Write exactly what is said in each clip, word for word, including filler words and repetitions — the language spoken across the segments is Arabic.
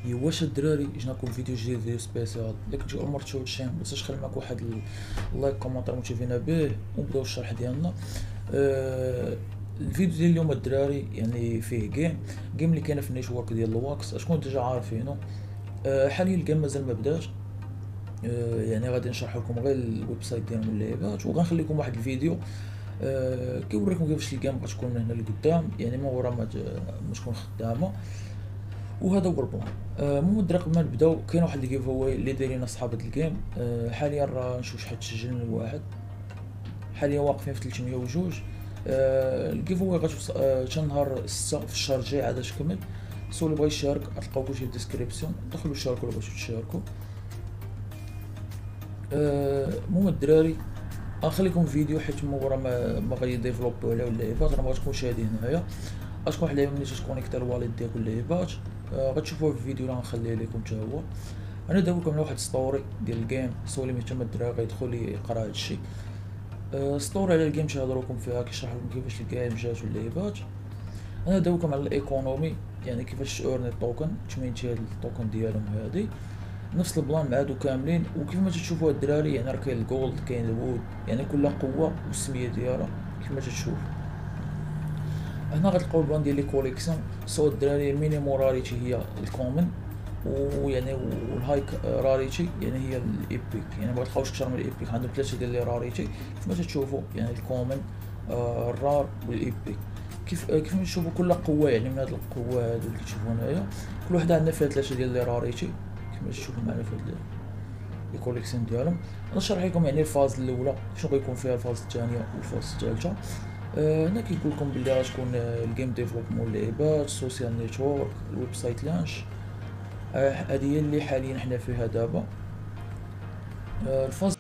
واش الدراري جيناكم فيديو جديد فيديو سبيسيال. الا كنتي اول مره تشوف الشين متنساش خلي معاك واحد اللايك كومونتير موتيفينا به ونبداو الشرح ديالنا. أه الفيديو ديال اليوم الدراري يعني فيه جيم جيم اللي كاينه في النيتورك ديال الواكس. اشكون ديجا عارفينه؟ أه حاليا الجيم مازال ما بداش. أه يعني غادي نشرح لكم غير الويب سايت ديالهم اللعيبات وغنخليكم واحد الفيديو أه كيوريكم كيفاش الجيم غتكون هنا لقدام، يعني ما ورا ما تكون خدامه. وهذا هو البلان. المهم آه قبل ما نبداو كاين واحد الجيف اواي اللي دايرين اصحاب هاد الجيم. آه حاليا راه نشوف شحال تسجلنا الواحد، حاليا واقفين في ثلاثمية وجوج. آه الجيف اواي غتوصل آه حتى نهار ستة في الشهر الجاي عاد تكمل. سو اللي بغا يشارك غتلقاو كلشي في الديسكريبسيون، دخلوا شاركوا الا بغيتو تشاركوا. المهم آه الدراري غنخليكم فيديو حيت من ورا ما ما غيديفلوبيو على اللعيبات، راه ما غتكونش هادي هنايا. غتكون واحد اللعيبه ملي تكونيكتا الواليت ديالك اللعيبات آه غتشوفوها في الفيديو اللي غنخليه لكم حتى هو. انا داويكم على واحد ستوري ديال الجيم، سو اللي مهتم الدراري غيدخل يقرا هادشي. أه ستوري على الجيم تيهضروكم فيها، كيشرح لكم كيفاش الجيم جات واللعيبات. انا داويكم على الايكونومي، يعني كيفاش تورني التوكن تمنتي هاد التوكن ديالهم هادي نفس البلان معادو كاملين. وكيف ما تشوفوا الدراري يعني راه كاين الجولد كاين الوود، يعني كل قوه والسميه ديالها كيف تشوف. هنا غتلقاو البلان ديال لي كوليكسيون. سو الدراري المينيمو راريتي هي الكومن، ويعني والهاي راريتي يعني هي الايبيك، يعني ما تلقاوش اكثر من الايبيك. عندهم ثلاثه ديال لي راريتي كيف ما تشوفوا، يعني الكومن آه الرار والايبيك. كيف آه كيف ما تشوفوا كل قوه يعني من هاد القوه هادو اللي كتشوفوا هنايا كل وحده عندنا فيها ثلاثه ديال لي راريتي كيف ما تشوفوا معنا في هاد لي كوليكسيون ديالهم. نشرح لكم يعني الفاز الاولى شنو غيكون فيها، الفاز الثانيه والفاز الثالثه. آه هنا كيقول لكم بلي غتكون الجيم ديفلوبمون اللعيبات السوشيال نيتورك الويب سايت لانش. هذه هي اللي حاليا حنا فيها دابا. آه الفاز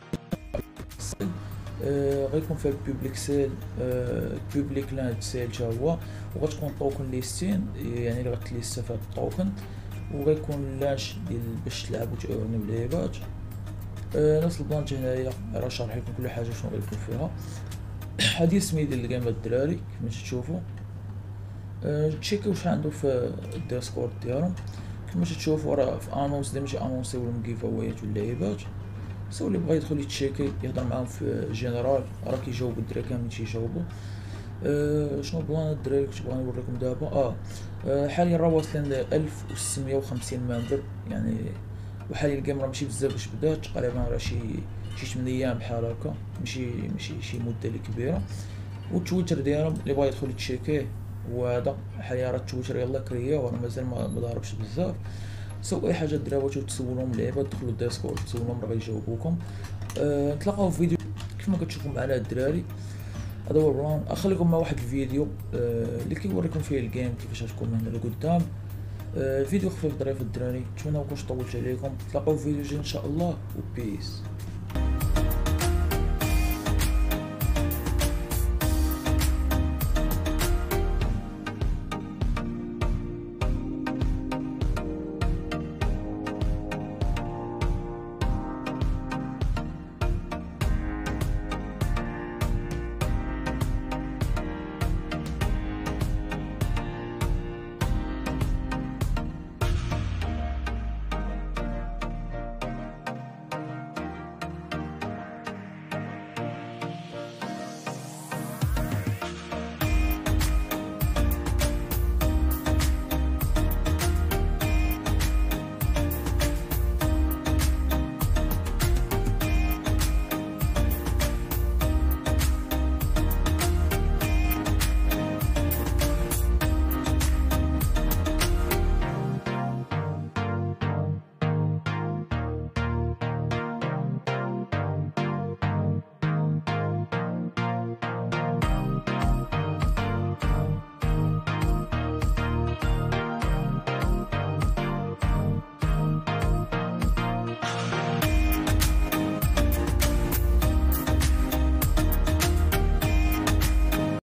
آه غيكون فيها البوبليك سيل آه البوبليك لاند سيل تا هو، وغتكون طوكن ليستين يعني اللي غتليستا فهاد الطوكن، وغيكون لانش ديال باش تلعبوا تاورنيو اللعيبات. آه نفس البلان هنايا راه شارح لكم كل حاجه شنو غيكون فيها. هادي السميه ديال الجيم الدراري كيف ما تشوفوا. أه تشيكيو واش عنده في الديسكورد ديالهم كما تشوفوا راه في انونس ديما تيانونسيو لهم جيف اويات واللعيبات. سو اللي بغا يدخل يتشيكي يهضر معاهم في جينيرال راه كيجاوبوا الدراري كاملين تيجاوبوا. أه شنو بلان الدراري كنت بغا نوريكم دابا. اه, آه حاليا راه واصلين ل ألف وستمية وخمسين ممبر يعني، وحاليا الجيم راه ماشي بزاف باش بدات، تقريبا راه شي شي ثمانية ايام بحال هكا، ماشي ماشي شي مده اللي كبيره. والتويتر ديالهم اللي بغا يدخل يتشيكيه وهذا حاليا راه التويتر يلاه كرياو وانا مازال ما ضاربش بزاف. سو اي حاجه الدراري بغيتو تسولهم اللعيبه دخلوا الديسكورد تسولهم راه غيجاوبوكم. أه نتلاقاو في فيديو كيف ما كتشوفوا معنا الدراري. هذا هو البلان. اخليكم مع واحد الفيديو أه اللي كيوريكم فيه الجيم كيفاش غتكون من هنا لقدام. أه الفيديو خفيف ظريف الدراري، نتمنى مكونش طولت عليكم. نتلاقاو في فيديو جاي ان شاء الله وبيس.